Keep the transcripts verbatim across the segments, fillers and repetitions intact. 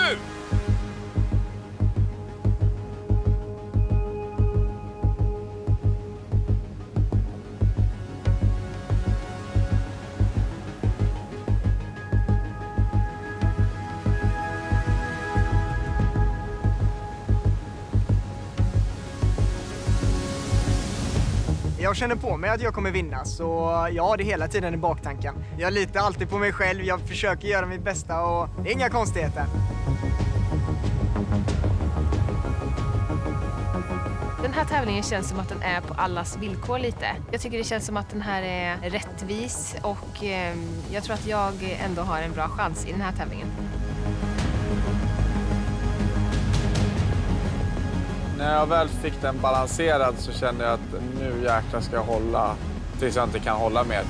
nu! Jag känner på mig att jag kommer vinna, så jag har det hela tiden i baktanken. Jag litar alltid på mig själv, jag försöker göra mitt bästa och det är inga konstigheter. Den här tävlingen känns som att den är på allas villkor lite. Jag tycker det känns som att den här är rättvis och eh, jag tror att jag ändå har en bra chans i den här tävlingen. När jag väl fick den balanserad så kände jag att nu jäklar ska jag hålla tills jag inte kan hålla mer.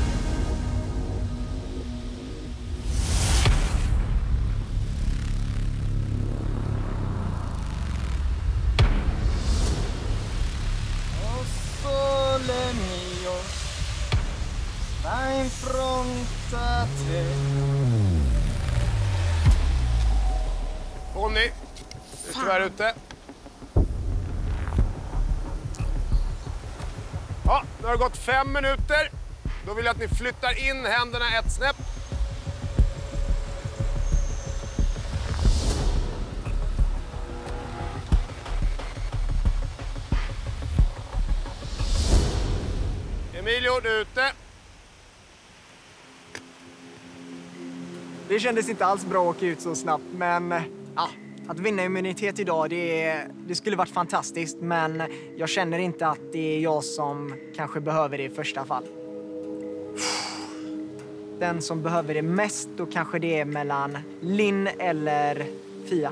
Bonnie, du är tyvärr ute. Ja, nu har det gått fem minuter. Då vill jag att ni flyttar in händerna ett snäpp. Emilio, du är ute. Det kändes inte alls bra att åka ut så snabbt, men ja, att vinna immunitet idag, det, det skulle varit fantastiskt. Men jag känner inte att det är jag som kanske behöver det i första fall. Den som behöver det mest, då kanske det är mellan Linn eller Fia.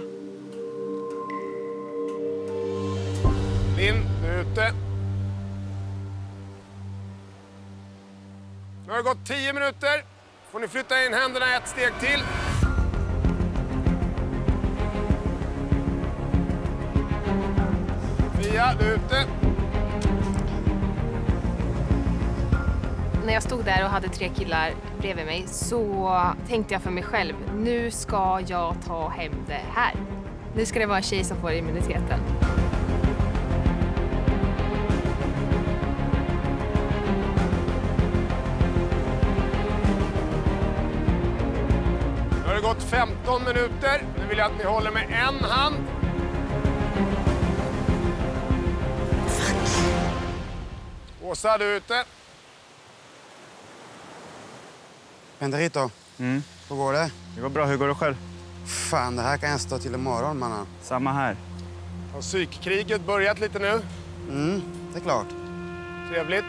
Linn, du är ute. Nu har det gått tio minuter. Får ni flytta in händerna ett steg till. Fia, du är ute. När jag stod där och hade tre killar bredvid mig så tänkte jag för mig själv, nu ska jag ta hem det här. Nu ska det vara en tjej som får immuniteten. Nu har det gått femton minuter. Nu vill jag att ni håller med en hand. Åsa, du är ute. Penderito, Mm. hur går det? Det går bra. Hur går det själv? Fan, det här kan jag stå till imorgon, mannen. Samma här. Har psykkriget börjat lite nu? Mm, det är klart. Trevligt.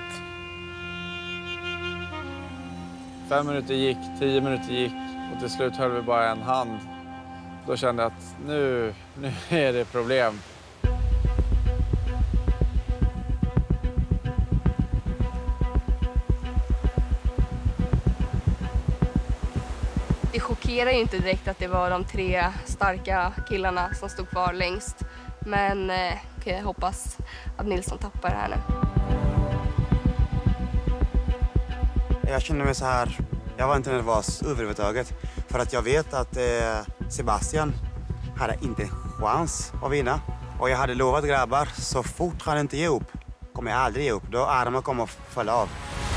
Fem minuter gick, tio minuter gick och till slut höll vi bara en hand. Då kände jag att nu, nu är det problem. Det chockerar ju inte direkt att det var de tre starka killarna som stod kvar längst. Men eh, okay, jag hoppas att Nilsson tappar det här nu. Jag känner mig så här, jag var inte nervös överhuvudtaget. För att jag vet att eh, Sebastian hade inte en chans att vinna. Och jag hade lovat grabbar, så fort han inte ger upp, kommer jag aldrig ge upp. Då armarna kommer att falla av.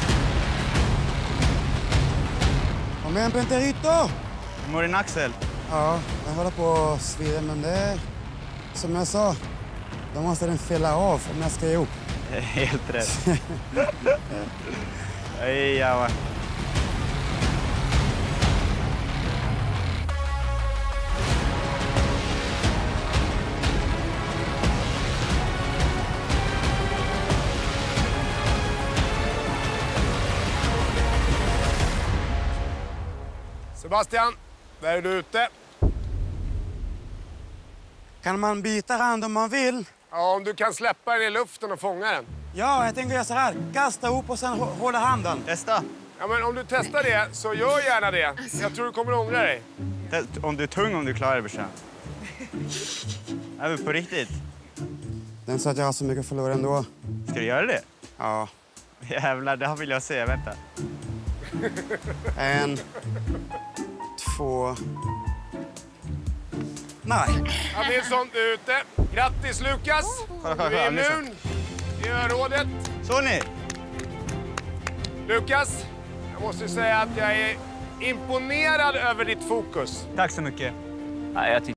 Kom igen, Penterito! Hur mår din axel? Ja, den håller på att svida, men det är som jag sa. Då måste den fälla av om jag ska ge upp. Helt rätt. Aj, ja. Sebastian, där är du ute. Kan man byta hand om man vill? Ja, om du kan släppa den i luften och fånga den. Ja, jag tänker göra så här. Kasta upp och sen hå- hålla handen. Testa. Ja, men om du testar det, så gör gärna det. Jag tror du kommer ångra dig. Test. Om du är tung, om du klarar det, brorsan. Är vi på riktigt? Den sa att jag har så mycket att förlora ändå. Ska du göra det? Ja. Jävlar, det här vill jag se. Vänta. En, två, Nej. Ja, Nilsson, du är ute. Grattis Lukas! Du är immun i örådet. Så ni? Lukas, jag måste säga att jag är imponerad över ditt fokus. Tack så mycket. Nej, jag